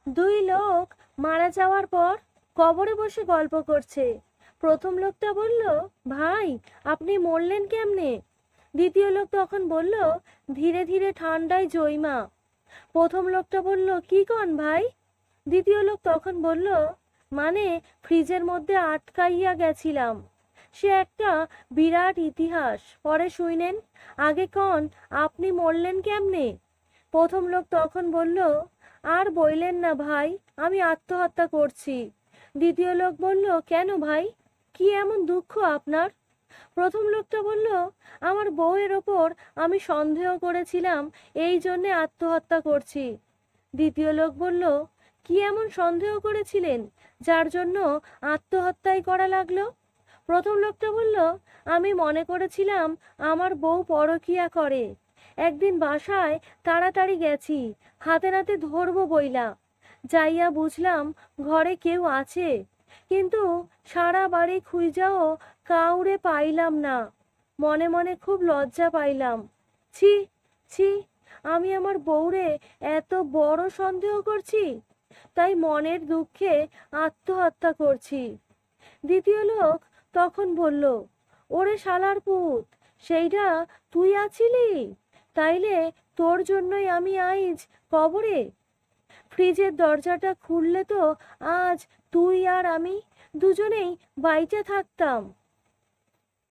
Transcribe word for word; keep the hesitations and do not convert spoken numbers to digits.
দুই লোক মারা যাওয়ার পর কবরে বসে গল্প করছে। প্রথম লোকটা বলল, ভাই আপনি মরলেন কেমনে? দ্বিতীয় লোক তখন বলল, ধীরে ধীরে ঠান্ডায় জৈমা। প্রথম লোকটা বলল, কি কন ভাই? দ্বিতীয় লোক তখন বলল, মানে ফ্রিজের মধ্যে আটকাইয়া গেছিলাম। সে একটা বিরাট ইতিহাস, পরে শুইনেন। আগে কন আপনি মরলেন কেমনে? প্রথম লোক তখন বলল, আর বইলেন না ভাই, আমি আত্মহত্যা করছি। দ্বিতীয় লোক বলল, কেন ভাই, কি এমন দুঃখ আপনার? প্রথম লোকটা বলল, আমার বউয়ের ওপর আমি সন্দেহ করেছিলাম, এই জন্যে আত্মহত্যা করছি। দ্বিতীয় লোক বলল, কি এমন সন্দেহ করেছিলেন যার জন্য আত্মহত্যাই করা লাগলো? প্রথম লোকটা বলল, আমি মনে করেছিলাম আমার বউ পরকিয়া করে। একদিন বাসায় তাড়াতাড়ি গেছি, হাতে নাতে ধরবো বইলা, যাইয়া বুঝলাম ঘরে কেউ আছে, কিন্তু সারা বাড়ি খুঁজাও কাউরে পাইলাম না। মনে মনে খুব লজ্জা পাইলাম। ছি ছি, আমি আমার বউরে এত বড় সন্দেহ করছি, তাই মনের দুঃখে আত্মহত্যা করছি। দ্বিতীয় লোক তখন বলল, ওরে শালার পুত, সেইটা তুই আছিলি? তাইলে তোর জন্যই আমি আইজ কবরে। ফ্রিজের দরজাটা খুললে তো আজ তুই আর আমি দুজনেই বাইচে থাকতাম।